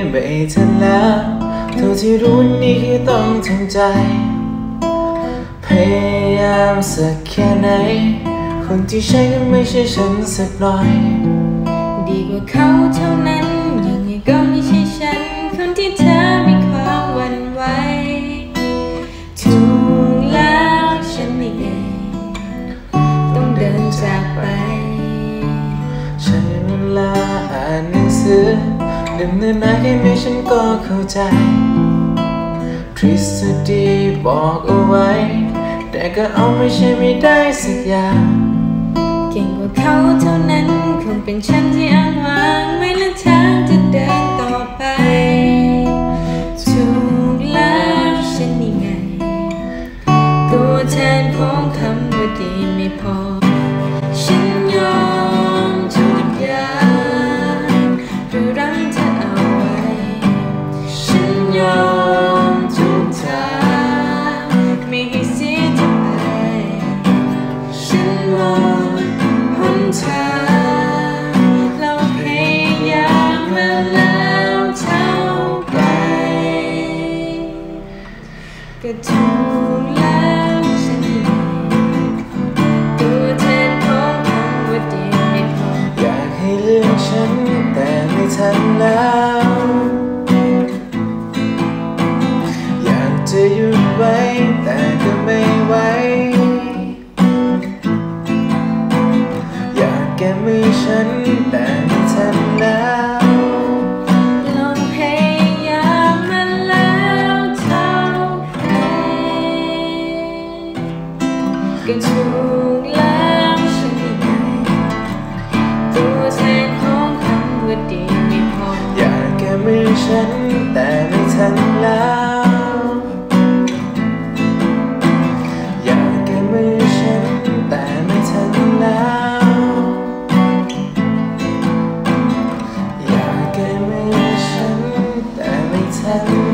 ไปทันแล้วเท่าที่รู้นี่คือต้องทำใจพยายามสักแค่ไหนคนที่ใช่ก็ไม่ใช่ฉันสักหน่อยดีกว่าเขาเท่านั้นยังไงก็ไม่ใช่ฉันคนที่เธอมีความหวั่นไหวถูกแล้วฉันนี่เองต้องเดินจากไปใช้เวลาอ่านหนังสือดำเนินมาแค่ไหนฉันก็เข้าใจทฤษฎีบอกเอาไว้แต่ก็เอาไม่ใช่ไม่ได้สักอย่างเก่งกว่าเขาเท่านั้นคงเป็นฉันที่อ้างว้างไม่ละทางจะเดินต่อไปถูกแล้วฉันนี่ไงตัวแทนของคำว่าดีไม่พอฉันยอมทุกอย่างเพื่อรั้งเธอเอาไว้ฉันยอมทุกทางไม่ให้เสียเธอไปฉันมองหนทางเราพยายามมาแล้วเท่าไหร่ก็ถูกแล้วฉันนี่ตัวแทนของคำว่าดีไม่พออยากให้เลือกฉันแต่ไม่ทันแล้วอยากจะหยุดไว้แต่ก็ไม่ไหวอยากแก้มือฉันแต่ไม่ทันแล้วลองพยายามมาแล้วเท่าไหร่ก็ถูกแล้วฉันนี่ไงตัวแทนของคำว่าดีไม่พออยากแก้มือฉันแต่ไม่ทันแล้วอยากแก้มือฉันแต่ไม่ทันแล้วอยากแก้มือฉันแต่ไม่ทัน